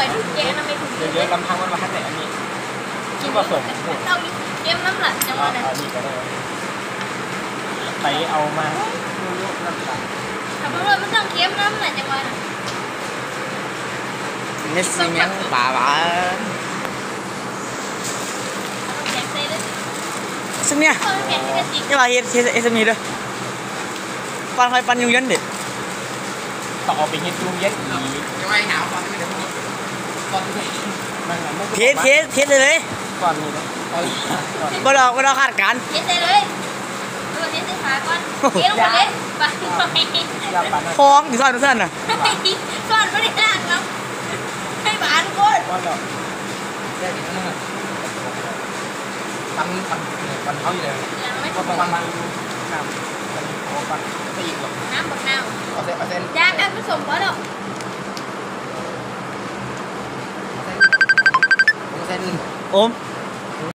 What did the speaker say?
วยที่เกมน้ำไม่ถูกเยอะลำพังมันมาขั้นไหนอันนี้ที่ผสมเราเกมน้ำหลักจังหวะนั้นไปเอามาลูกน้ำตาลถ้าเพื่อนมันต้องเกมน้ำหลักจังหวะนั้นเมสซี่ยังป่าซึ่งเนี่ยนี่ว่าเอสมีด้วยปันใครปันยุ่งยันเด็ดต่อไปเฮ็ดยุ่งยันอีจะไปหนาวตอนนี้เดี๋ยวตอนนี้เทสเลยก่อนนี้นะก็เราคาดการเทสเลยตัวเทสขาก่อนเทสลงไปเลยไปคล้องดิซ่อนเส้นน่ะซ่อนไม่ได้ล่างแล้วให้บ้านก้นแค่นี้นั่นปันเขาอยู่เลยก็ต้องปันน้ำตีหรอกน้ำบักนาวเอาเส้นยางอันผสมก็ดอกเส้นโอม